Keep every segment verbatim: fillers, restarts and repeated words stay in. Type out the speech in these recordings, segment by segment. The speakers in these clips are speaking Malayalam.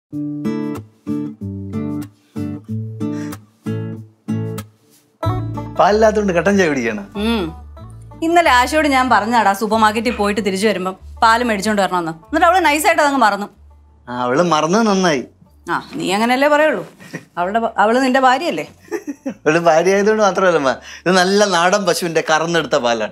പാലില്ലാത്തോണ്ട് കട്ടൻ ചായ കുടിക്കാണ്. ഇന്നലെ ആശയോട് ഞാൻ പറഞ്ഞാടാ സൂപ്പർ മാർക്കറ്റിൽ പോയിട്ട് തിരിച്ചു വരുമ്പം പാല് മേടിച്ചോണ്ട് വരണമെന്ന്. എന്നിട്ട് അവള് നൈസായിട്ട് അതങ്ങ് മറന്നു. അവള് മറന്നത് നന്നായി. ആ നീ അങ്ങനെയല്ലേ പറയുള്ളൂ. അവളുടെ അവള് നിന്റെ ഭാര്യയല്ലേ? അവള് ഭാര്യ ആയതുകൊണ്ട് മാത്രമല്ല, ഇത് നല്ല നാടൻ പശുവിന്റെ കറന്നെടുത്ത പാലാണ്.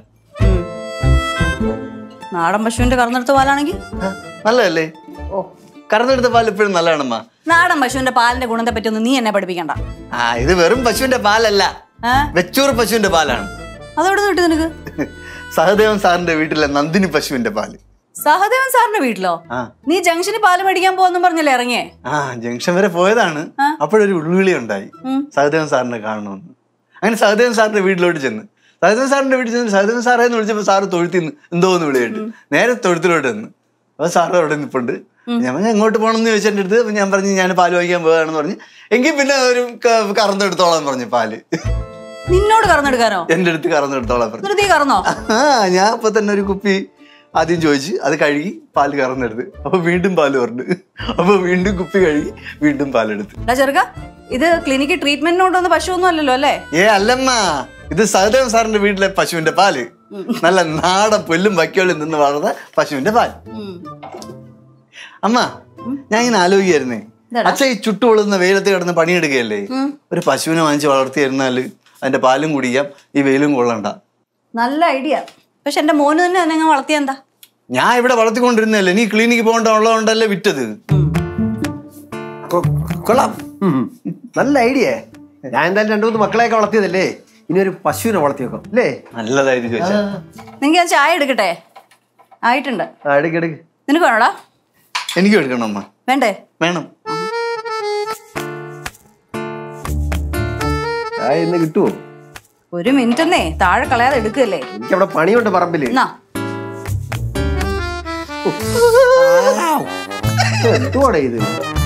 നാടൻ പശുവിന്റെ കറന്നെടുത്ത പാലാണെങ്കിൽ നല്ലതല്ലേ? ഓ, കറന്നെടുത്ത പാൽ എപ്പോഴും നല്ലതാണമ്മ. നാടൻ പശുവിന്റെ പാലിന്റെ ഗുണത്തെ പറ്റി ഒന്നും നീ എന്നെ പഠിപ്പിക്കണ്ട. ആ ഇത് വെറും പശുവിന്റെ പാലല്ല, വെച്ചൂർ പശുവിന്റെ പാലാണ്. അതെവിടെ കിട്ടി നിനക്ക്? സഹദേവൻ സാറിന്റെ വീട്ടിലെ നന്ദിനി പശുവിന്റെ പാല്. സഹദേവൻ സാറിന്റെ വീട്ടിലോ? നീ ജംഗ്ഷനിൽ പാല് മേടിക്കാൻ പോവാന്നും പറഞ്ഞല്ലേ ഇറങ്ങിയേ? ആ ജംഗ്ഷൻ വരെ പോയതാണ്. അപ്പോഴൊരു ഉൾവിളി ഉണ്ടായി, സഹദേവൻ സാറിനെ കാണണമെന്ന്. അങ്ങനെ സഹദേവൻ സാറിന്റെ വീട്ടിലോട്ട് ചെന്ന് സഹദേവൻ സാറിന്റെ വീട്ടിൽ ചെന്ന് സഹദേവൻ സാറേ എന്ന് വിളിച്ചപ്പോ സാറ് തൊഴുത്തിന്ന് എന്തോ ഒന്ന് വിളിയായിട്ട് നേരെ തൊഴുത്തിലോട്ട് നിന്ന്. അപ്പൊ സാറ് അവിടെ നിൽപ്പുണ്ട്. ഞാൻ എങ്ങോട്ട് പോകണമെന്ന് ചോദിച്ചെന്റെ അടുത്ത്. അപ്പൊ ഞാൻ പറഞ്ഞു ഞാൻ പാല് വാങ്ങിക്കാൻ പോകാണെന്ന് പറഞ്ഞു. എങ്കിൽ പിന്നെ ഒരു കറന്നെടുത്തോളാൻ പറഞ്ഞു പാല്. നിന്നോട് കറന്നെടുക്കാനോ? എന്റെ അടുത്ത് കറന്നെടുത്തോളാൻ പറഞ്ഞു. കറന്നോ? ആ ഞാൻ ഇപ്പൊ തന്നെ ഒരു കുപ്പി ആദ്യം ചോദിച്ചു, അത് കഴുകി പാല് കറന്നെടുത്ത്. അപ്പൊ വീണ്ടും പാല് പറഞ്ഞു. അപ്പൊ വീണ്ടും കുപ്പി കഴുകി വീണ്ടും പാലെടുത്ത്. ചെറുക്ക, ഇത് ക്ലിനിക്കിൽ ട്രീറ്റ്മെന്റിനോണ്ടൊന്ന് പശുവൊന്നും അല്ലല്ലോ അല്ലേ? ഏ അല്ലമ്മ, ഇത് സഹദേവൻ സാറിന്റെ വീട്ടിലെ പശുവിന്റെ പാല്. നല്ല നാടൻ പുല്ലും വയ്ക്കോളിൽ നിന്ന് വളർന്ന പശുവിന്റെ പാല്. അമ്മ ഞാൻ ഇങ്ങനെ ആലോചിക്കായിരുന്നേ, അച്ഛൻ ഈ ചുട്ടുപൊള്ളുന്ന വെയിലത്ത് കിടന്ന് പണിയെടുക്കുകയല്ലേ, ഒരു പശുവിനെ വാങ്ങിച്ച് വളർത്തിയിരുന്നാല് അതിന്റെ പാലും കുടിക്കാം, ഈ വെയിലും കൊള്ളണ്ട. നല്ല ഐഡിയ. പക്ഷെ എന്റെ മോന് തന്നെ എന്നെ വളർത്തിയെന്താ? ഞാൻ ഇവിടെ വളർത്തിക്കൊണ്ടിരുന്നല്ലേ, നീ ക്ലിനിക്ക് പോകണ്ട ഉള്ളതുകൊണ്ടല്ലേ വിറ്റത്. കൊള്ളാം, നല്ല ഐഡിയ. ഞാൻ എന്തായാലും രണ്ടു മൂന്ന് മക്കളെയൊക്കെ വളർത്തിയതല്ലേ, ഇനി ഒരു പശുവിനെ വളർത്തി വെക്കാം അല്ലേ? നല്ലതായിട്ട് ചോദിച്ചാ. നിനക്ക് ഞാൻ ചായ എടുക്കട്ടെ? ആയിട്ടുണ്ട്. എടുക്ക് എടുക്ക്. നിനക്ക് വേണോടാ? എനിക്ക് എടുക്കണം അമ്മ. വേണ്ടേ? വേണം. ചായ ഇന്ന് കിട്ടുവോ? ഒരു മിനിറ്റ് എന്നേ, താഴെ കളയാതെ എടുക്കല്ലേ. എനിക്ക് അവിടെ പണിയുണ്ട് പറമ്പില്. എന്തുവാടേ ഇത്?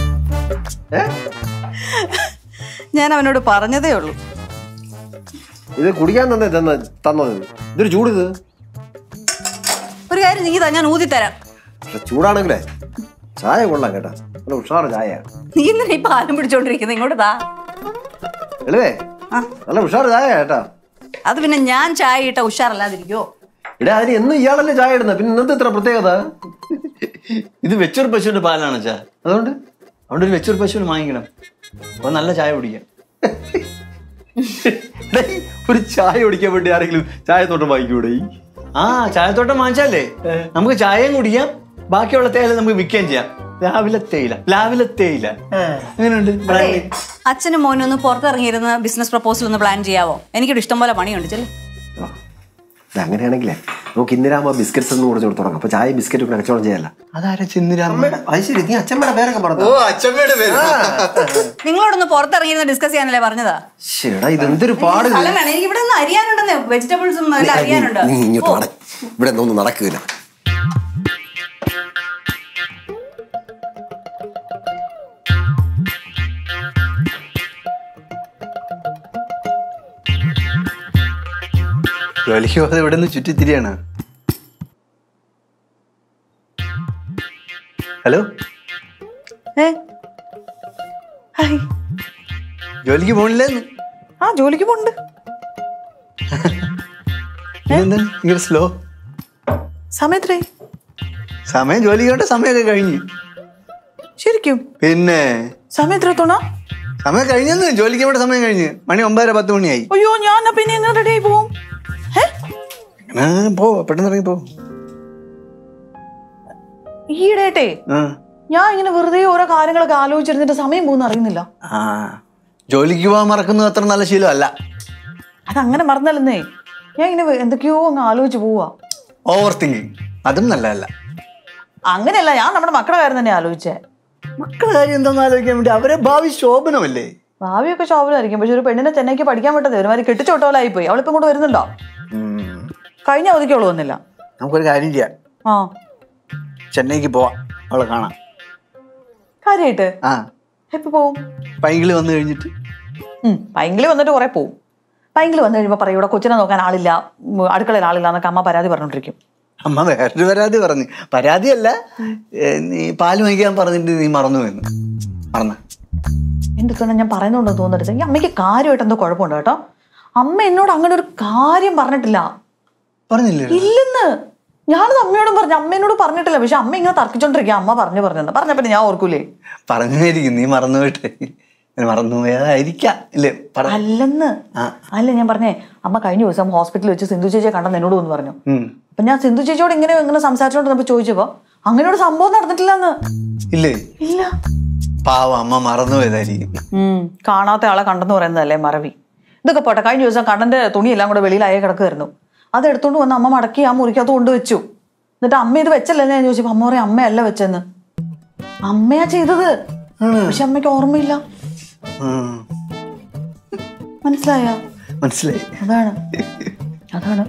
ഞാൻ അവനോട് പറഞ്ഞതേ ഉള്ളൂ. ഇത് കുടിക്കാൻ തന്നെ തന്ന തന്നത് ഇതൊരു ചൂട്. ഇത് ഒരു കാര്യം നീ താ, ഞാൻ ഊതി തരാം. പക്ഷെ ചൂടാണെങ്കിലേ ചായ കൊള്ളാം കേട്ടാ, നല്ല ഉഷാറ് ചായ. നീ ഇന്നലെ ഈ പാലം പിടിച്ചോണ്ടിരിക്കുന്നത്, ഇങ്ങോട്ട് താ. എളുവേ നല്ല ഉഷാറ് ചായ കേട്ടാ. അത് പിന്നെ ഞാൻ ചായ ഇട്ട ഉഷാറല്ലാതിരിക്കോ? ഇടാ അതിന് എന്നും ഇയാളല്ലേ ചായ ഇടുന്നത്, പിന്നെ ഇന്നത്തെ ഇത്ര പ്രത്യേകത? ഇത് വെച്ചൂർ പശുവിന്റെ പാലാണ് ചാ. അതുകൊണ്ട് അതുകൊണ്ട് ഒരു വെച്ചൂർ പശുവിന് വാങ്ങിക്കണം, അപ്പൊ നല്ല ചായ കുടിക്കാം. ഒരു ചായ കുടിക്കാൻ വേണ്ടി ആരെങ്കിലും ചായത്തോട്ടം വാങ്ങിക്കൂടെ? ആ ചായത്തോട്ടം വാങ്ങിച്ചാലേ നമുക്ക് ചായയും കുടിക്കാം, ബാക്കിയുള്ള തേയില നമുക്ക് വിൽക്കുകയും ചെയ്യാം. രാവിലെ തേയില, രാവിലെ തേയില. എങ്ങനെയുണ്ട്? അച്ഛനും മോനും ഒന്ന് പുറത്തിറങ്ങിയിരുന്ന ബിസിനസ് പ്രപ്പോസൽ ഒന്ന് പ്ലാൻ ചെയ്യാവോ? എനിക്കൊരു ഇഷ്ടം പോലെ പണിയുണ്ട്. ചെല്ലേ. അങ്ങനെയാണെങ്കിലേ നമുക്ക് ഇന്ദിരാമ ബിസ്ക്കറ്റ്സ് എന്ന് കൂടെ തുടങ്ങാം. അപ്പൊ ചായ ബിസ്ക്കറ്റ് ഒക്കെ കച്ചവടം ചെയ്യല്ല. അതാരാ ചിന്നിരാമ? അത് ശരി, നീ അച്ഛമ്മയുടെ പേരൊക്കെ പറഞ്ഞു. ഓ അച്ഛമ്മയുടെ പേര്. നിങ്ങളോടൊന്ന് പുറത്തിറങ്ങിയിരുന്ന ഡിസ്കസ് ചെയ്യാനല്ലേ പറഞ്ഞതാ? ശരിടാ, ഇത് എന്തൊരു പാട്. എനിക്ക് ഇവിടെ ഒന്ന് അരിയാനുണ്ടെന്ന്, വെജിറ്റബിൾസും അരിയാനുണ്ട്. നീ ഇങ്ങോട്ട് നട, ഇവിടെ ഒന്നും നടക്കില്ല. ജോലിക്ക് പോകാതെ ഇവിടെ നിന്ന് ചുറ്റിത്തിരിയാണ്. ഹലോ, ജോലിക്ക് പോണില്ലേന്ന്? ആ ജോലിക്ക് പോണ്ട്. എന്താ ഇങ്ങനെ സ്ലോ? സമയത്രേ? സമയം ജോലിക്ക് സമയമൊക്കെ കഴിഞ്ഞു. ശരിക്കും? പിന്നെ സമയം എത്രത്തോണാ? സമയം കഴിഞ്ഞെന്ന്, ജോലിക്ക് ഇവിടെ സമയം കഴിഞ്ഞ്. മണി ഒമ്പതര പത്ത് മണിയായി. അയ്യോ, ഞാൻ പിന്നെ എങ്ങനെ റെഡി ആയി പോവും? പോ, പെട്ടെന്ന് ഇറങ്ങി പോ. ഈയിടെ ഞാൻ ഇങ്ങനെ വെറുതെ ഓരോ കാര്യങ്ങളൊക്കെ ആലോചിച്ചിരുന്നിട്ട് സമയം പോകുന്ന അറിയുന്നില്ല. ആ ജോലിക്ക് പോകാൻ മറക്കുന്നത് അത്ര നല്ല ശീലമല്ല. അതങ്ങനെ മറന്നല്ലെന്നേ, ഞാൻ ഇങ്ങനെ എന്തൊക്കെയോ അങ്ങ് ആലോചിച്ച് പോവാ. ഓവർ തിങ്കിങ്, അതും നല്ലതല്ല. അങ്ങനെയല്ല, ഞാൻ നമ്മുടെ മക്കളുടെ കാര്യം തന്നെ ആലോചിച്ചേ. മക്കളുടെ കാര്യം എന്താണെന്ന് ആലോചിക്കാൻ വേണ്ടി അവരെ ഭാവി ശോഭനമല്ലേ? ഭാവിയൊക്കെ ശോഭനമായിരിക്കും, പക്ഷെ ഒരു പെണ്ണിനെ ചെന്നൈക്ക് പഠിക്കാൻ വിട്ടത് ഒരുമാതിരി കെട്ടിച്ചോട്ടോലായി പോയി. അവളിപ്പം ഇങ്ങോട്ട് വരുന്നുണ്ടോ? കഴിഞ്ഞ അവധിക്കുള്ളൂ വന്നില്ല. നമുക്കൊരു കാര്യം ചെയ്യാം, ആ ചെന്നൈക്ക് പോവാം, അവളെ കാണാം. കാര്യമായിട്ട്? ആ എപ്പോ പോവും? പൈങ്കിളി വന്നു കഴിഞ്ഞിട്ട്. പൈങ്കിളി വന്നിട്ട് കുറെ പോവും. പൈങ്കിളി വന്നു കഴിയുമ്പോ പറയും ഇവിടെ കൊച്ചിനെ നോക്കാൻ ആളില്ല, അടുക്കളയിൽ ആളില്ല എന്നൊക്കെ അമ്മ പരാതി പറഞ്ഞോണ്ടിരിക്കും. അമ്മ വേറൊരു പരാതി പറഞ്ഞു. പരാതിയല്ല, നീ പാല് വാങ്ങിക്കാൻ പറഞ്ഞിട്ട് നീ മറന്നു എന്ന്. മറന്ന എന്റെ തന്നെ ഞാൻ പറയുന്നുണ്ടോ തോന്നരുത്. ഈ അമ്മയ്ക്ക് കാര്യമായിട്ട് എന്തോ കുഴപ്പമുണ്ട് കേട്ടോ. അമ്മ എന്നോട് അങ്ങനെ ഒരു കാര്യം പറഞ്ഞിട്ടില്ല. പറഞ്ഞില്ലേ? ഇല്ലെന്ന്. ഞാനത് അമ്മയോടും പറഞ്ഞു, അമ്മേനോട് പറഞ്ഞിട്ടില്ല. പക്ഷെ അമ്മ ഇങ്ങനെ തർക്കിച്ചോണ്ടിരിക്കുക. അമ്മ പറഞ്ഞു പറഞ്ഞെന്ന് പറഞ്ഞപ്പോ ഞാൻ ഓർക്കൂലേ. പറഞ്ഞായിരിക്കും, നീ മറന്നുപോയിട്ടെ. മറന്നുപോയതായിരിക്കാം ഇല്ലേ? അല്ലെന്ന്. അല്ല ഞാൻ പറഞ്ഞേ, അമ്മ കഴിഞ്ഞ ദിവസം ഹോസ്പിറ്റലിൽ വെച്ച് സിന്ധു ചേച്ചിയെ കണ്ടെന്ന് എന്നോട് ഒന്ന് പറഞ്ഞു. അപ്പൊ ഞാൻ സിന്ധു ചേച്ചിയോട് ഇങ്ങനെ ഇങ്ങനെ സംസാരിച്ചോണ്ട് ചോദിച്ചപ്പോ അങ്ങനെ ഒരു സംഭവം നടന്നിട്ടില്ലെന്ന്. ഇല്ലേ? ഇല്ല. പാവ അമ്മ മറന്നുപോയതായിരിക്കും. ഉം കാണാത്ത ആളെ കണ്ടെന്ന് പറയുന്നതല്ലേ മറവി. ഇതൊക്കെ പോട്ടെ, കഴിഞ്ഞ ദിവസം കണ്ണന്റെ തുണിയെല്ലാം കൂടെ വെളിയിലായ കിടക്കുമായിരുന്നു. അത് എടുത്തോണ്ട് വന്ന് അമ്മ മടക്കി ആ മുറിക്കകത്ത് കൊണ്ടുവച്ചു. എന്നിട്ട് അമ്മ ഇത് വെച്ചല്ലേ ഞാൻ ചോദിച്ചപ്പോ അമ്മ പറയും അമ്മയല്ല വെച്ചെന്ന്. അമ്മയാ ചെയ്തത്. പക്ഷെ അമ്മയ്ക്ക് ഓർമ്മയില്ല. മനസ്സിലായ? മനസ്സിലായി. അതാണ് അതാണ്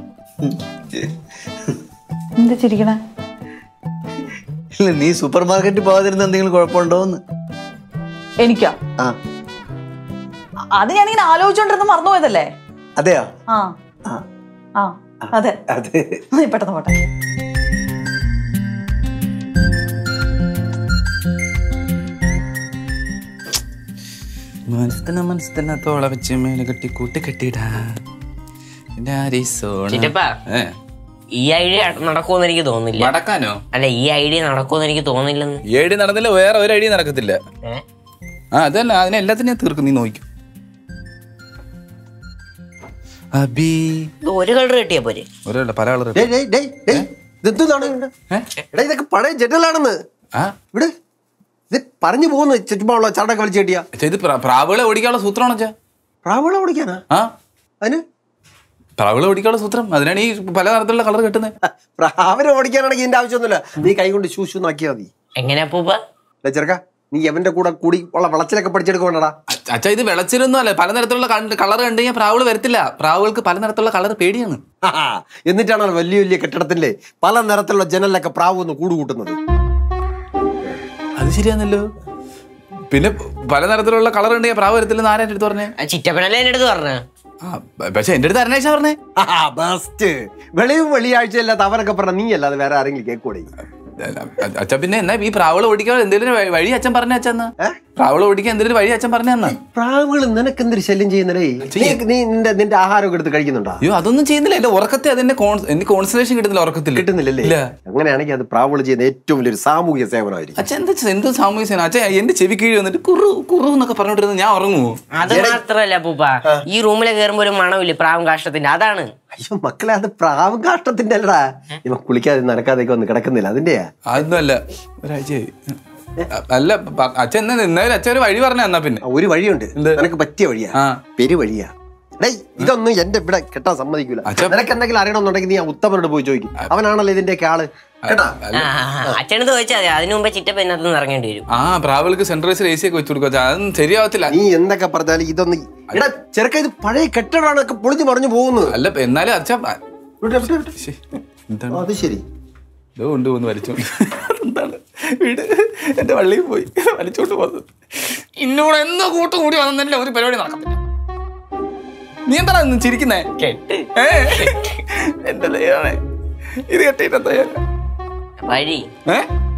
എന്ത് ചിരിക്കണേ? ഇല്ല, നീ സൂപ്പർ മാർക്കറ്റിൽ പോകാതിരുന്ന എന്തെങ്കിലും കുഴപ്പമുണ്ടോന്ന്. എനിക്കാ? ആ, അത് ഞാനിങ്ങനെ ആലോചിച്ചോണ്ടിരുന്ന മറന്നുപോയതല്ലേ. അതെയോ? ആ ആ അതെ അതെ. പെട്ടെന്ന് പോട്ടെ. മനസ്തന മനസ്തന തോള വെച്ച് മേലെ കെട്ടി കൂട്ടി കെട്ടിടാ. ഈ ഐഡിയ നടക്കുമെന്ന് എനിക്ക് തോന്നുന്നില്ല. നടക്കാനോ? അല്ല, ഈ ഐഡിയ നടക്കുമെന്ന് എനിക്ക് തോന്നില്ലെന്ന്. ഈ ഐഡിയ നടന്നില്ല, വേറെ ഒരു ഐഡിയ നടക്കത്തില്ല. ആ അതല്ല, അതിനെ എല്ലാത്തിനും ഞാൻ തീർക്കും, നീ നോക്കും. അബി ഒരു കളർ കിട്ടിയാ പോരെ? ഒരല്ല പല കളർ. ഇതൊക്കെ പഴയ ജനലാണെന്ന്. ഇവിടെ ഇത് പറഞ്ഞു പോകുന്നു. ചുറ്റുമുള്ള ചടക്ക വലിച്ചു കെട്ടിയാ ഇത് പ്രാവുകളെ ഓടിക്കാനുള്ള സൂത്രമാണോ? പ്രാവുകളെ ഓടിക്കാനാ? ആ, അതിന് പ്രാവുകളെ ഓടിക്കാനുള്ള സൂത്രം. അതിനാണ് ഈ പല തരത്തിലുള്ള കളർ കിട്ടുന്നത്. പ്രാവിനെ ഓടിക്കാനാണെങ്കിൽ ഇതിന്റെ ആവശ്യമൊന്നുമില്ല. നീ കൈ കൊണ്ട് ശൂശു നാക്കിയാ മതി. എങ്ങനെയാ പൂപ്പ? ചെറുക്ക, നീ എവന്റെ കൂടെ കൂടി ഉള്ള വിളച്ചിലൊക്കെ പഠിച്ചെടുക്കണ്ടാ. അച്ഛാ, ഇത് വിളച്ചിലൊന്നും അല്ല. പലതരത്തിലുള്ള കളർ കണ്ടു കഴിഞ്ഞാൽ പ്രാവുകൾ വരത്തില്ല. പ്രാവുകൾക്ക് പല നിറത്തിലുള്ള കളർ പേടിയാണ്. എന്നിട്ടാണ് വലിയ വലിയ കെട്ടിടത്തിന്റെ പല നിറത്തിലുള്ള ജനലിലൊക്കെ പ്രാവ് ഒന്ന് കൂട് കൂട്ടുന്നത്. അത് ശരിയാന്നല്ലോ. പിന്നെ പല നിറത്തിലുള്ള കളർ ഉണ്ടെങ്കിൽ പ്രാവ് വരത്തില്ലെന്ന് ആരാ അടുത്ത് പറഞ്ഞേ? ചിറ്റപ്പനല്ലേ എന്റെ അടുത്ത് പറഞ്ഞ. പക്ഷെ എന്റെ അടുത്ത് അരണേശ പറഞ്ഞേ. ബെസ്റ്റ്. വെളിയും വെള്ളിയാഴ്ചയല്ലാത്ത അവനൊക്കെ പറഞ്ഞ നീ അല്ലാതെ വേറെ ആരെങ്കിലും കേൾക്കൂടെ? അച്ഛൻ പിന്നെ എന്നാ ഈ പ്രാവുകൾ ഓടിക്കാൻ എന്തെങ്കിലും വഴി അച്ഛൻ പറഞ്ഞ അച്ഛൻ? പ്രാവുകൾ ഓടിക്കാൻ എന്തെങ്കിലും വഴി അച്ഛൻ പറഞ്ഞ? പ്രാവുകൾ നിനക്ക് എന്തൊരു ശല്യം ചെയ്യുന്നേ? നീ നിന്റെ നിന്റെ ആഹാരമൊക്കെ എടുത്ത് കഴിക്കുന്നുണ്ടോ? അയ്യോ, അതൊന്നും ചെയ്യുന്നില്ല. എന്റെ ഉറക്കത്തെ അതിന്റെ എനിക്ക് കോൺസെൻട്രേഷൻ കിട്ടുന്നില്ല. ഉറക്കത്തിൽ കിട്ടുന്നില്ലല്ലേ? അങ്ങനെയാണെങ്കിൽ അത് പ്രാവുകൾ ചെയ്യുന്ന ഏറ്റവും വലിയൊരു സാമൂഹിക സേവനമായിരിക്കും. അച്ഛൻ എന്താ എന്ത് സാമൂഹിക സേവനം? അച്ഛൻ എന്റെ ചെവി കീഴ് വന്നിട്ട് കുറു കുറു എന്നൊക്കെ പറഞ്ഞോണ്ടിരുന്നത് ഞാൻ ഉറങ്ങുമോ? അത് മാത്രല്ല പൂപ്പ, ഈ റൂമിലെ കയറുമ്പോ ഒരു മണമില്ലേ പ്രാവും കാഷ്ടത്തിന്റെ, അതാണ്. അയ്യോ മക്കളെ, അത് പ്രാവും കാഷ്ടത്തിന്റെ അല്ലടാ. ഇവ കുളിക്കാതെ നനക്കാതെയൊക്കെ ഒന്ന് കിടക്കുന്നില്ല, അതിന്റെയാ. അതൊന്നും അല്ല, ഒരാഴ്ചയായി. അല്ല അച്ഛൻ എന്നാ ഇന്നലെ അച്ഛൻ ഒരു വഴി പറഞ്ഞ. എന്നാ പിന്നെ ഒരു വഴിയുണ്ട്, നിനക്ക് പറ്റിയ വഴിയാ. പെരുവഴിയാ. ഡേയ്, ഇതൊന്നും എന്റെ ഇവിടെ കെട്ടാൻ സമ്മതിക്കൂല. നിനക്ക് എന്തെങ്കിലും അറിയണമെന്നുണ്ടെങ്കിൽ നീ ആ ഉത്തമനോട് പോയി ചോദിക്കും. അവനാണല്ലോ ഇതിന്റെയൊക്കെ ആള്. അച്ഛനത് ചോദിച്ചാൽ മതി. അതിനു മുമ്പേ ചിറ്റപ്പ ഇതിനകത്ത് ഇറങ്ങേണ്ടി വരും. ആ പ്രാവുകൾക്ക് സെൻട്രൈസർ എ സി ഒക്കെ വെച്ചു കൊടുക്കുക. അതൊന്നും ശരിയാവത്തില്ല. നീ എന്തൊക്കെ പറഞ്ഞാലും ഇതൊന്നും ചെറുക്ക, ഇത് പഴയ കെട്ടിടമാണ്, പൊളിഞ്ഞു മറിഞ്ഞു പോകുന്നത്. അല്ല എന്നാലും അച്ഛൻ അത് ശരി കൊണ്ടുപോന്ന് വലിച്ചോണ്ട് എന്താണ് വീട് എന്റെ വള്ളിയിൽ പോയി വലിച്ചോണ്ട് പോകുന്നത്. ഇന്നോട് എന്നോ കൂട്ടും കൂടി വന്നല്ല ഒരു പരിപാടി നടക്കത്തില്ല. നീ എന്താ ചിരിക്കുന്നേ? എന്റെ ദൈവമേ, ഇത് കെട്ടിട്ടെന്താ വഴി? ഏ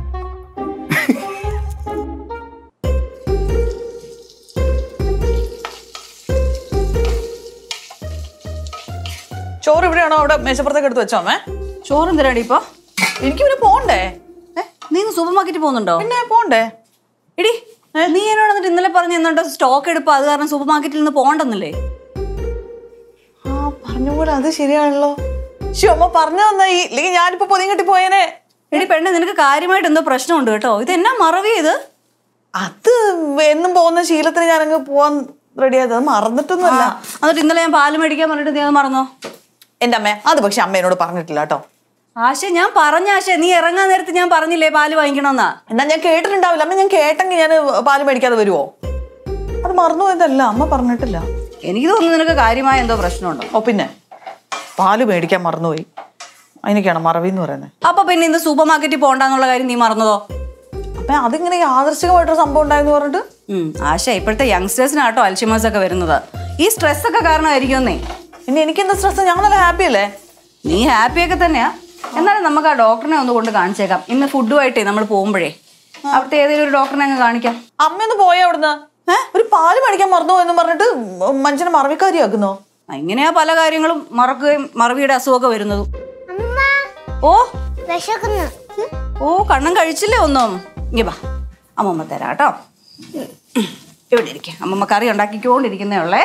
ചോറ് ഇവിടെയാണോ അവിടെ മേശപ്പുറത്തേക്ക് എടുത്ത് വെച്ചോ അമ്മേ? ചോറ് എന്തിനാടി ഇപ്പൊ? എനിക്ക് പിന്നെ പോണ്ടേ? നീ സൂപ്പർ മാർക്കറ്റിൽ പോകുന്നുണ്ടോ? പിന്നെ പോണ്ടേ? എടി, നീ എന്നോട് എന്നിട്ട് ഇന്നലെ പറഞ്ഞു എന്നുണ്ടോ സ്റ്റോക്ക് എടുപ്പ്, അത് കാരണം സൂപ്പർ മാർക്കറ്റിൽ നിന്ന് പോകണ്ടെന്നല്ലേ? ആ പറഞ്ഞ പോലെ അത് ശരിയാണല്ലോ. അമ്മ പറഞ്ഞു തന്നായി, ഇല്ലെങ്കിൽ ഞാനിപ്പോ പൊതിയും കെട്ടി പോയേനെ. എടി പെണ്ണെ, നിനക്ക് കാര്യമായിട്ട് എന്തോ പ്രശ്നമുണ്ട് കേട്ടോ. ഇത് എന്നാ മറവി ഇത്? അത് എന്നും പോകുന്ന ശീലത്തിന് ഞാനങ്ങ് പോവാൻ റെഡിയായത്, മറന്നിട്ടൊന്നുമല്ല. എന്നിട്ട് ഇന്നലെ ഞാൻ പാല് മേടിക്കാൻ പറഞ്ഞിട്ട് നീ അത് മറന്നോ? എന്റെ അമ്മ അത് പക്ഷെ അമ്മ എന്നോട് പറഞ്ഞിട്ടില്ല കേട്ടോ. ആശ, ഞാൻ പറഞ്ഞ ആശ, നീ ഇറങ്ങാൻ നേരത്ത് ഞാൻ പറഞ്ഞില്ലേ പാല് വാങ്ങിക്കണമെന്നാ? എന്നാ ഞാൻ കേട്ടിട്ടുണ്ടാവില്ല അമ്മ. ഞാൻ കേട്ടെങ്കിൽ ഞാൻ പാല് മേടിക്കാതെ വരുവോ? അത് മറന്നു പോയതല്ല, അമ്മ പറഞ്ഞിട്ടില്ല. എനിക്ക് തോന്നുന്നു നിനക്ക് കാര്യമായ എന്തോ പ്രശ്നമുണ്ടോ. ഓ പിന്നെ പാല് മേടിക്കാൻ മറന്നുപോയി, അതിനൊക്കെയാണ് മറവി എന്ന് പറയുന്നത്. അപ്പൊ പിന്നെ ഇന്ന് സൂപ്പർ മാർക്കറ്റിൽ പോകണ്ടെന്നുള്ള കാര്യം നീ മറന്നതോ? അപ്പൊ അതിങ്ങനെ യാദൃശ്ചികമായിട്ടൊരു സംഭവം ഉണ്ടായെന്ന് പറഞ്ഞിട്ട്. ഉം ആശ, ഇപ്പോഴത്തെ യങ്സ്റ്റേഴ്സിനാട്ടോ അൽഷിമേഴ്സ് ഒക്കെ വരുന്നത്. ഈ സ്ട്രെസ് ഒക്കെ കാരണമായിരിക്കുമെന്നേ. പിന്നെ എനിക്കെന്താ സ്ട്രെസ്? ഞങ്ങൾ നല്ല ഹാപ്പി അല്ലേ? നീ ഹാപ്പിയൊക്കെ തന്നെയാ. എന്നാലും നമുക്ക് ആ ഡോക്ടറിനെ ഒന്ന് കൊണ്ട് കാണിച്ചേക്കാം ഇന്ന് ഫുഡുമായിട്ടേ നമ്മൾ പോകുമ്പോഴേ. അവിടുത്തെ ഏതെങ്കിലും ഒരു ഡോക്ടറിനെ അങ്ങ് കാണിക്കാം. അമ്മയൊന്ന് പോയ അവിടുന്ന് ഒരു പാല് മേടിക്കാൻ മറന്നു പോയെന്ന് പറഞ്ഞിട്ട് മനുഷ്യനെ മറവിക്കാരിയാക്കുന്നോ? ഇങ്ങനെയാ പല കാര്യങ്ങളും മറക്കുകയും മറവിയുടെ അസുഖമൊക്കെ വരുന്നതും. ഓ ഓ കണ്ണൻ കഴിച്ചില്ലേ ഒന്നും? ഇങ്ങ വാ, അമ്മമ്മ തരാം കേട്ടോ. ഇവിടെ ഇരിക്കാം, അമ്മമ്മ കറി ഉണ്ടാക്കിക്കൊണ്ടിരിക്കുന്നേ ഉള്ളേ.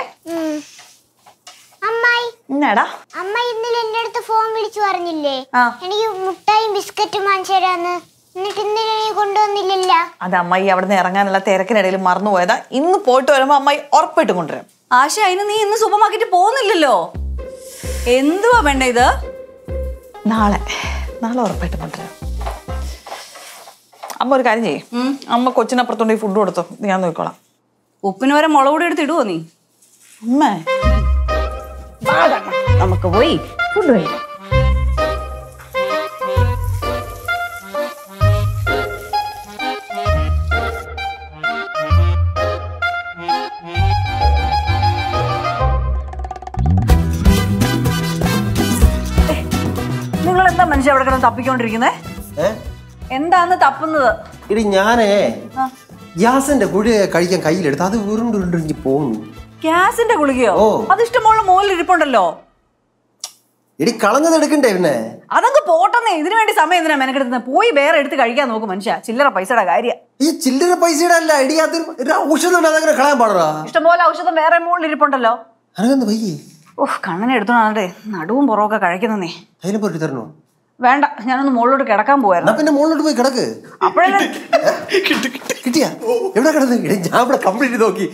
എന്നാടാ അമ്മ ഇന്നലെ എന്റെ അടുത്ത് ഫോൺ വിളിച്ചു പറഞ്ഞില്ലേ എനിക്ക് മുട്ടായും ബിസ്ക്കറ്റും വാങ്ങിച്ചു തരാന്ന്, എന്നിട്ട് ഇന്നലെ നീ കൊണ്ടുവന്നില്ലല്ല. അത് അമ്മായി അവിടെ നിന്ന് ഇറങ്ങാനുള്ള തിരക്കിനിടയിൽ മറന്നുപോയതാ. ഇന്ന് പോയിട്ട് വരുമ്പോ അമ്മായി ഉറപ്പായിട്ടും കൊണ്ടുവരാം. ആശ, അതിന് നീ ഇന്ന് സൂപ്പർ മാർക്കറ്റിൽ പോകുന്നില്ലല്ലോ. എന്തുവാ വേണ്ട ഇത്? നാളെ നാളെ ഉറപ്പായിട്ടും കൊണ്ടുവരാം. അമ്മ ഒരു കാര്യം ചെയ്യും, അമ്മ കൊച്ചിനപ്പുറത്തോണ്ട് ഈ ഫുഡ് കൊടുത്തോ, ഞാൻ നോക്കിക്കോളാം. ഉപ്പിന് വരെ മുളക് പൊടി എടുത്ത് ഇടുവോ നീ? അമ്മേ നമുക്ക് പോയി ഫുഡ് കഴിക്കാം. നിങ്ങൾ എന്താ മനുഷ്യ അവിടെ കിടന്ന് തപ്പിക്കൊണ്ടിരിക്കുന്നേ? എന്താന്ന് തപ്പുന്നത്? ഇടി ഞാനേ ഗ്യാസിന്റെ ഗുളിക കഴിക്കാൻ കയ്യിലെടുത്ത് അത് ഉരുണ്ടുരുണ്ടെങ്കിൽ പോകുന്നു. ഗ്യാസിന്റെ ഗുളികയോ? അത് ഇഷ്ടമുള്ള മോളിൽ ഇരിപ്പുണ്ടല്ലോ. ഇടി കളഞ്ഞത് എടുക്കണ്ടേ പിന്നെ? അതങ്ങ് പോട്ടെന്നേ, ഇതിനു വേണ്ടി സമയം എന്തിനാ മെനക്കെടുക്കുന്നത്? പോയി വേറെ എടുത്ത് കഴിക്കാൻ നോക്കും മനുഷ്യ. ചില്ലറ പൈസയുടെ കാര്യം. ഈ ചില്ലറ പൈസയുടെ അല്ല ഇടി, അത് ഔഷധം അതങ്ങനെ കളയാൻ പാടാ. ഇഷ്ടംപോലെ ഔഷധം വേറെ മോളിൽ ഇരിപ്പുണ്ടല്ലോ. അനക്കെന്ത് വയ്യേ? ഓഹ് കണ്ണനെ എടുത്തോണേ, നടുവും പുറമൊക്കെ കഴിക്കുന്നേ. അതിനെ പോയിട്ട് തരണോ? വേണ്ട, ഞാനൊന്ന് മുകളിലോട്ട് കിടക്കാൻ പോവായിരുന്നു. പിന്നെ മുകളിലോട്ട് പോയി കിടക്ക്. അപ്പോഴല്ലേ കിട്ടിയാ എവിടെ കിടന്ന്? ഞാൻ ഇവിടെ കംപ്ലീറ്റ് നോക്കി.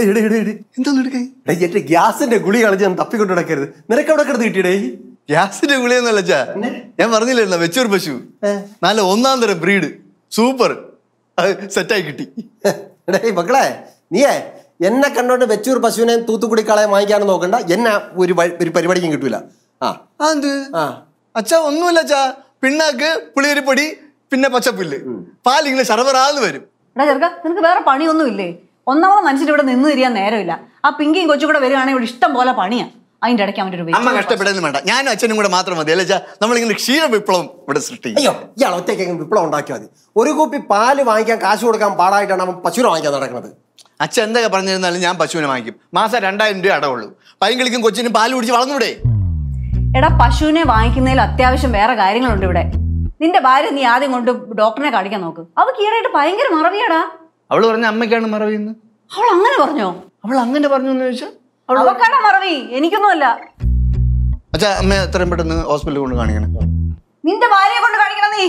എന്റെ ഗ്യാസിന്റെ ഗുളി കളിച്ച് ഞാൻ തപ്പിക്കൊണ്ട് കിടക്കരുത്. നിനക്ക് എവിടെ കിടന്ന് കിട്ടിയടേ? ഗ്യാസിന്റെ ഗുളിയൊന്നല്ല ചാ, ഞാൻ പറഞ്ഞില്ലായിരുന്നോ വെച്ചൂർ പശു, നല്ല ഒന്നാം തരം ബ്രീഡ്, സൂപ്പർ, സെറ്റായി കിട്ടി. എടേ മക്കളെ, നീയേ എന്നെ കണ്ടോണ്ട് വെച്ചൂർ പശുവിനെ തൂത്തുക്കുടി കളയാൻ വാങ്ങിക്കാനും നോക്കണ്ട. എന്നെ ഒരു ഒരു പരിപാടിക്കും കിട്ടൂല. ആ അത് അച്ഛാ ഒന്നുമില്ല അച്ഛാ, പിണ്ണാക്ക്, പുളിയരിപ്പൊടി, പിന്നെ പച്ചപ്പുല്ല്, പാലിങ്ങനെ ശർവറാന്ന് വരും. എടാ ചെറുക്ക, നിനക്ക് വേറെ പണിയൊന്നും ഇല്ലേ? ഒന്നാമത് മനുഷ്യൻ ഇവിടെ നിന്ന് തിരിയാൻ നേരമില്ല. ആ പിങ്കിയും കൊച്ചും കൂടെ വരികയാണെങ്കിൽ ഇവിടെ ഇഷ്ടം പോലെ പണിയാ. അതിന്റെ ഇടയ്ക്ക് അവൻ്റെ ഒരു അമ്മ കഷ്ടപ്പെടുന്നു വേണ്ട, ഞാനും അച്ഛനും കൂടെ മാത്രം മതി അല്ലേ? നമ്മളിങ്ങനെ ക്ഷീര വിപ്ലവം ഇവിടെ സൃഷ്ടിക്കും. അയ്യോ, ഇയാൾ ഒറ്റയ്ക്ക് വിപ്ലവം ഉണ്ടാക്കിയാൽ മതി. ഒരു കുപ്പി പാല് വാങ്ങിക്കാൻ കാശ് കൊടുക്കാൻ പാടായിട്ടാണ് അവൻ പശുവിനെ വാങ്ങിക്കാൻ നടക്കുന്നത്. അച്ഛൻ എന്തൊക്കെ പറഞ്ഞിരുന്നാലും ഞാൻ പശുവിനെ വാങ്ങിക്കും. മാസം രണ്ടായിരം രൂപ അടവുള്ളൂ. പൈങ്കിളിക്കും കൊച്ചിനും പാല് കുടിച്ച് വളർന്നൂടെ? എടാ, പശുവിനെ വാങ്ങിക്കുന്നതിൽ അത്യാവശ്യം വേറെ കാര്യങ്ങളുണ്ട് ഇവിടെ. നിന്റെ ഭാര്യ നീ ആദ്യം കൊണ്ട് ഡോക്ടറിനെ കാണിക്കാൻ നോക്ക്. അവക്ക് ഈടായിട്ട് ഭയങ്കര മറവിയാടാ. അവള് പറഞ്ഞ അമ്മയ്ക്കാണ് മറവിന്ന്. അവൾ അങ്ങനെ പറഞ്ഞോ? അവൾ അങ്ങനെ പറഞ്ഞു എന്ന് ചോദിച്ചാൽ അവക്കാണ് മറവി, എനിക്കൊന്നുമല്ല. അച്ഛാ, അമ്മ എത്രയും പെട്ടെന്ന് ഹോസ്പിറ്റലിൽ കൊണ്ട് കാണിക്കണം. നിന്റെ ഭാര്യയെ കൊണ്ട് കാണിക്കണം. നീ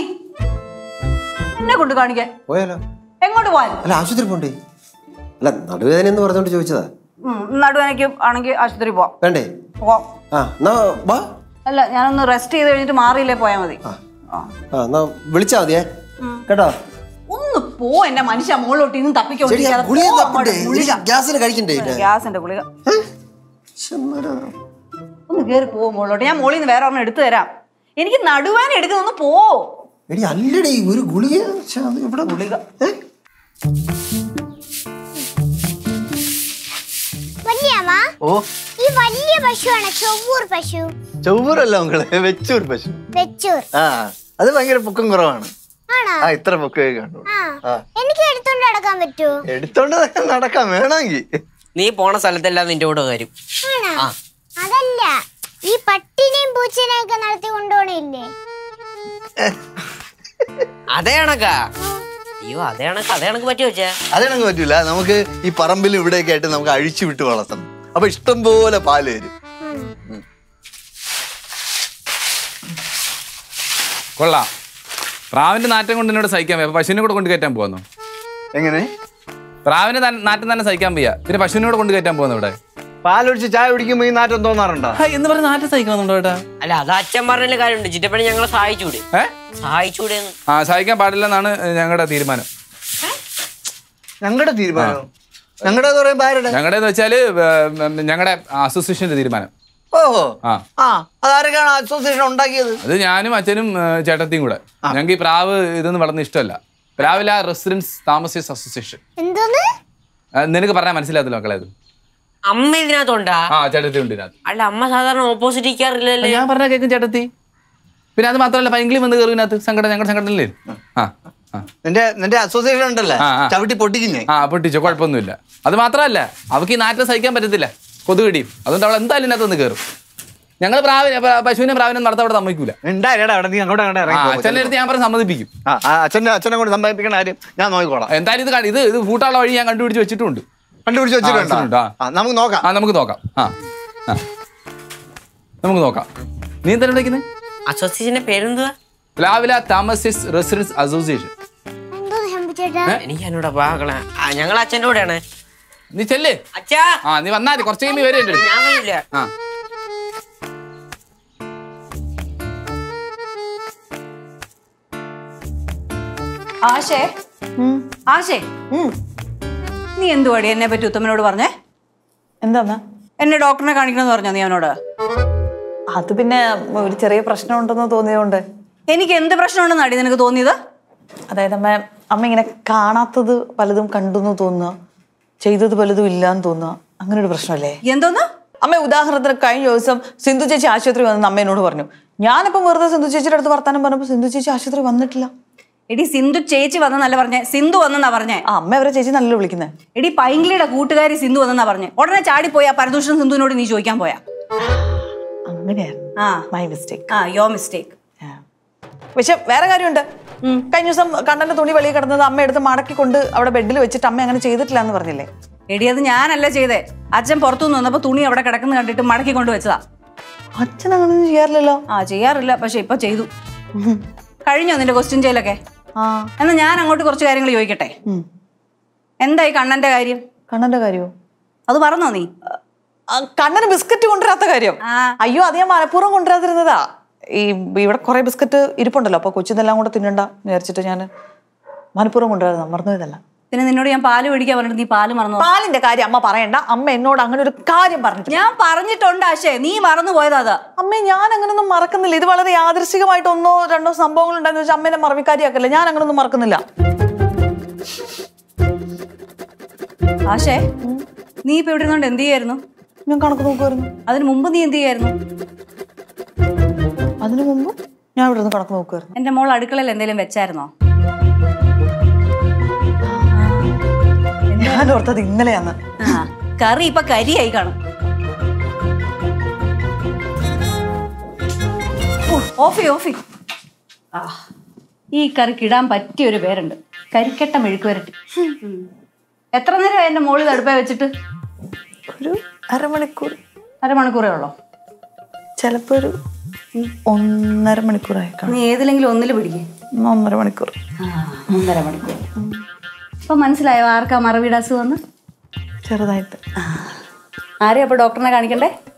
എന്നെ കൊണ്ട് കാണിക്കാൻ പോയാലോ? എങ്ങോട്ട് പോവാൻ? അല്ല, ആശുപത്രി പോണ്ടേ? അല്ല, നടുവേദന എന്ന് പറഞ്ഞോണ്ട് ചോദിച്ചതാ. നടുവേനക്ക് ആണെങ്കിൽ ആശുപത്രി പോവാം. വേണ്ടേ? പോവാം. ആ, അല്ല, ഞാനൊന്ന് റെസ്റ്റ് ചെയ്ത് കഴിഞ്ഞിട്ട് മാറിയില്ലേ പോയാൽ മതി. വിളിച്ചാ മതിയേ കേട്ടോ. ഒന്ന് പോ എന്റെ മനുഷ്യ, മുകളിലോട്ട് ഇന്നും തപ്പിക്കോ. ഗ്യാസിന് കഴിക്കണ്ടേ? ഗ്യാസിന്റെ ഗുളിക ഒന്ന് കേറി പോ മുകളിലോട്ട്. ഞാൻ മുകളിൽ നിന്ന് വേറെ ഒരെണ്ണം എടുത്തു തരാം. എനിക്ക് നടുവേന എടുക്കുന്ന പോ. എടി അല്ലടി, ഒരു ഗുളിക. ഇവിടെ ഗുളിക ഓ, ഈ വലിയ പശുവാണ് ചൊവ്വൂർ പശു. ചൊവ്വൂരല്ല മക്കളെ, വെച്ചൂർ പശു. വെച്ചൂർ. ആ, അത് ഭയങ്കര പൊക്കം കുറവാണ്. ആ, ഇത്ര പൊക്കേ കാണൂ. എനിക്ക് എടുത്തോണ്ട് നടക്കാൻ പറ്റുമോ? എടുത്തോണ്ട് നടക്കാൻ വേണമെങ്കിൽ. നീ പോണ സ്ഥലത്തെല്ലാം നിന്റെ കൂടെ വരും. അതല്ല, ഈ പട്ടിനെയും പൂച്ചനെയും ഒക്കെ നടത്തി കൊണ്ടുപോണില്ലേ? അതേ കണക്കാ. അയ്യോ, അതേ കണക്ക് അതേ കണക്ക് പറ്റി വെച്ചാ അതേണക്ക് പറ്റൂല. നമുക്ക് ഈ പറമ്പിലും ഇവിടെയൊക്കെ ആയിട്ട് നമുക്ക് അഴിച്ചു വിട്ട് വളർത്തണം. അപ്പൊ ഇഷ്ടം പോലെ പാല് വരും. കൊള്ളാം. പ്രാവിന്റെ നാറ്റം കൊണ്ട് എന്നോട് സഹിക്കാൻ വയ്യ. പശുവിനെ കൂടെ കൊണ്ട് കയറ്റാൻ പോകുന്നു. എങ്ങനെ? പ്രാവിന്റെ നാറ്റം തന്നെ സഹിക്കാൻ വയ്യ, പിന്നെ പശുവിനെ കൂടെ കൊണ്ട് കയറ്റാൻ പോകുന്നു. ഇവിടെ പാലൊഴിച്ച് ചായ കുടിക്കുമ്പോ ഈ നാറ്റം തോന്നാറുണ്ടോ? എന്ന് പറഞ്ഞ നാറ്റം സഹിക്കണമെന്നുണ്ടോ ഏട്ടാ? അല്ല, അത് അച്ഛൻ പറഞ്ഞ കാര്യമുണ്ട്. ചിറ്റപ്പണി ഞങ്ങളെ സഹായിച്ചൂടെ? സഹായിച്ചൂടെ? ആ, സഹായിക്കാൻ പാടില്ലെന്നാണ് ഞങ്ങളുടെ തീരുമാനം. ഞങ്ങളുടെ തീരുമാനം? ഞങ്ങളുടെ ഞങ്ങളുടെന്ന് വെച്ചാല് ഞങ്ങളുടെ അസോസിയേഷന്റെ തീരുമാനം. ഓഹോ, അതാരൊക്കെയാണ് അസോസിയേഷൻ ഉണ്ടാക്കിയത്? അത് ഞാനും അച്ഛനും ചേട്ടത്തിയും കൂടെ. ഞങ്ങൾക്ക് ഈ പ്രാവ് ഇതൊന്നും വളർന്ന ഇഷ്ടമല്ല. പ്രാവില റെസിഡൻസ് താമസേഴ്സ് അസോസിയേഷൻ. നിനക്ക് പറഞ്ഞാൽ മനസ്സിലാകത്തില്ല മക്കളെ. അത് അമ്മ ഇതിനകത്തുണ്ടാ? ആ, ചേട്ടത്തി ഉണ്ട് ഇതിനകത്ത്. അല്ല, അമ്മ സാധാരണ ഓപ്പോസിറ്റ് ഇരിക്കാറില്ലല്ലോ. ഞാൻ പറഞ്ഞ കേൾക്കും ചേട്ടത്തി. പിന്നെ അത് മാത്രമല്ല, പൈങ്കിളി വന്ന് കയറും ഇതിനകത്ത്. സംഘടന ഞങ്ങളുടെ സംഘടനയില്ലേ? ആ, നിന്റെ നിന്റെ അസോസിയേഷൻ ഉണ്ടല്ലോ ചവിട്ടി പൊട്ടിക്കുന്നേ. ആ പൊട്ടിച്ചോ, കുഴപ്പമൊന്നുമില്ല. അത് മാത്രമല്ല അവൾക്ക് ഈ നാറ്റം സഹിക്കാൻ പറ്റത്തില്ല, കൊതുകടിയും. അതുകൊണ്ട് അവൾ എന്തായാലും ഇതിനകത്തൊന്ന് കയറും. ഞങ്ങൾ പ്രാവിനെ പശുവിനെ പ്രാവിനെ നടത്താൻ അവിടെ സമ്മതിക്കൂല. അച്ഛൻ്റെ അടുത്ത് ഞാൻ പറഞ്ഞ് സമ്മതിപ്പിക്കും. അച്ഛനെ അച്ഛനെ കൊണ്ട് സമ്മതിപ്പിക്കണ കാര്യം ഞാൻ നോക്കിക്കോളാം. എന്തായാലും ഇത് ഇത് ഇത് പൂട്ടാനുള്ള വഴി ഞാൻ കണ്ടുപിടിച്ച് വെച്ചിട്ടുണ്ട്. കണ്ടുപിടിച്ച് വെച്ചിട്ടുണ്ട്. നമുക്ക് നോക്കാം. ആ നമുക്ക് നോക്കാം. ആ ആ നമുക്ക് നോക്കാം. നീ എന്താണ് വിളിക്കുന്നത്? അസോസിയേഷന്റെ പേരെന്തുവാ? പ്ലാവില താമസിസ് റെസിഡൻസ് അസോസിയേഷൻ. എനിക്ക് എന്നോട് പാകള ഞങ്ങൾ അച്ഛൻ്റെ കൂടെയാണ്. നീ ചെല്ലേ. അച്ഛാ ആ നീ വന്നാ മതി, കുറച്ച് കഴിയുമ്പോൾ വരും. ഞാൻ വരില്ല. ആ ആശേ ആശേ നീ എന്തുവാടി എന്നെ പറ്റി ഉത്തമനോട് പറഞ്ഞേ? എന്താ എന്നെ ഡോക്ടറിനെ കാണിക്കണമെന്ന് പറഞ്ഞോ നീ അവനോട്? അത് പിന്നെ ഒരു ചെറിയ പ്രശ്നം ഉണ്ടെന്ന് തോന്നിയതുകൊണ്ട്. എനിക്ക് എന്ത് പ്രശ്നമുണ്ടെന്ന് അടി നിനക്ക് തോന്നിയത്? അതായത് അമ്മ അമ്മ ഇങ്ങനെ കാണാത്തത് പലതും കണ്ടെന്ന് തോന്നുക, ചെയ്തത് പലതും ഇല്ലാന്ന് തോന്നുക, അങ്ങനെ ഒരു പ്രശ്നമല്ലേ? എന്തോന്ന്? അമ്മ ഉദാഹരണത്തിന് കഴിഞ്ഞ ദിവസം സിന്ധു ചേച്ചി ആശുപത്രി വന്നെന്ന് അമ്മ പറഞ്ഞു. ഞാനിപ്പം വെറുതെ സിന്ധു ചേച്ചിയുടെ അടുത്ത് വർത്താനം പറഞ്ഞപ്പോൾ സിന്ധു ചേച്ചി ആശുപത്രി വന്നിട്ടില്ല. എടി സിന്ധു ചേച്ചി വന്നെന്നല്ല പറഞ്ഞേ, സിന്ധു വന്നെന്നാ പറഞ്ഞേ. ആ അമ്മ അവരെ ചേച്ചി നല്ല വിളിക്കുന്നത്. എടി പൈങ്കിളിയുടെ കൂട്ടുകാരി സിന്ധു വന്നെന്നാ പറഞ്ഞേ. ഉടനെ ചാടിപ്പോയി ആ പരദൂഷണം സിന്ധുവിനോട് നീ ചോദിക്കാൻ പോയാ? അങ്ങനെയായിരുന്നു. ആ മൈ മിസ്റ്റേക്ക്. ആ യോ മിസ്റ്റേക്ക്. പക്ഷെ വേറെ കാര്യമുണ്ട്. കഴിഞ്ഞ ദിവസം കണ്ണന്റെ തുണി വെളിയിൽ കിടന്നത് അമ്മ എടുത്ത് മടക്കിക്കൊണ്ട് അവിടെ ബെഡിൽ വെച്ചിട്ട് അമ്മ അങ്ങനെ ചെയ്തിട്ടില്ല എന്ന് പറഞ്ഞില്ലേ? എടി അത് ഞാനല്ല ചെയ്തേ. അച്ഛൻ പുറത്തുനിന്ന് വന്നപ്പോ തുണി അവിടെ കിടക്കുന്ന കണ്ടിട്ട് മടക്കി കൊണ്ട് വെച്ചതാ. അച്ഛൻ അങ്ങനെയൊന്നും ചെയ്യാറില്ലല്ലോ. ആ ചെയ്യാറില്ല, പക്ഷെ ഇപ്പൊ ചെയ്തു. കഴിഞ്ഞോ നിന്റെ ക്വസ്റ്റ്യൻ ചെയ്യലൊക്കെ? ആ എന്നാ ഞാൻ അങ്ങോട്ട് കുറച്ച് കാര്യങ്ങൾ ചോദിക്കട്ടെ. എന്തായി കണ്ണന്റെ കാര്യം? കണ്ണന്റെ കാര്യമോ? അത് പറഞ്ഞോ നീ? കണ്ണന് ബിസ്ക്കറ്റ് കൊണ്ടുവരാത്ത കാര്യം? അയ്യോ അത് ഞാൻ മനഃപൂർവ്വം കൊണ്ടുവരാതിരുന്നതാ. ഈ ഇവിടെ കുറെ ബിസ്ക്കറ്റ് ഇരിപ്പുണ്ടല്ലോ, അപ്പൊ കൊച്ചിനെല്ലാം കൂടെ തിന്നണ്ട വിചാരിച്ചിട്ട് ഞാൻ മനഃപൂർവ്വം കൊണ്ടുവരുന്ന മറന്നുപോയതല്ല. പിന്നെ നിന്നോട് ഞാൻ പാല് മേടിക്കാൻ പറഞ്ഞിട്ട് നീ പാല് മറന്നു? പാലിന്റെ കാര്യം അമ്മ പറയണ്ട. അമ്മ എന്നോട് അങ്ങനെ ഒരു കാര്യം പറഞ്ഞിട്ട് ഞാൻ പറഞ്ഞിട്ടുണ്ട് ആശേ, നീ മറന്നു പോയതാ. അത് അമ്മ ഞാൻ അങ്ങനൊന്നും മറക്കുന്നില്ല. ഇത് വളരെ യാദൃശികമായിട്ട് ഒന്നോ രണ്ടോ സംഭവങ്ങൾ ഉണ്ടായെന്ന് വെച്ചാൽ അമ്മേനെ മറവിക്കാരിയാക്കല്ലേ. ഞാൻ അങ്ങനൊന്നും മറക്കുന്നില്ല. ആശേ നീ ഇപ്പൊ ഇവിടെ ഇരുന്നോണ്ട് എന്ത് ചെയ്യായിരുന്നു? ഞാൻ കണക്ക് നോക്കുമായിരുന്നു. അതിന് മുമ്പ് നീ എന്ത് ചെയ്യായിരുന്നു? അതിനു മുമ്പ് ഞാൻ ഇവിടെ നിന്ന് കണക്ക് നോക്കുമായിരുന്നു. എന്റെ മോൾ അടുക്കളയിൽ എന്തെങ്കിലും വെച്ചായിരുന്നോ? ഞാൻ ഓർത്തത് ഇന്നലെയാന്ന്. കറി ഇപ്പൊ കരിയായി കാണും. ഓഫി ഓഫി ആ ഈ കറിക്ക് ഇടാൻ പറ്റിയ ഒരു പേരുണ്ട്, കരിക്കട്ട മെഴുക്ക് വരട്ടി. എത്ര നേരം എന്റെ മോളിൽ അടുപ്പ വെച്ചിട്ട്? ഒരു അരമണിക്കൂർ. അരമണിക്കൂറേ ഉള്ളോ? ചിലപ്പോ ഒരു ഒന്നര മണിക്കൂറായി കാണും. നീ ഏതിലെങ്കിലും ഒന്നില് പിടിക്കേ. ഒന്നര മണിക്കൂർ. ഒന്നര മണിക്കൂർ. ഇപ്പൊ മനസ്സിലായോ ആർക്കാ മറവിയുടെ അസുഖം? ചെറുതായിട്ട്. ആരെയാ അപ്പൊ ഡോക്ടറിനെ കാണിക്കണ്ടേ?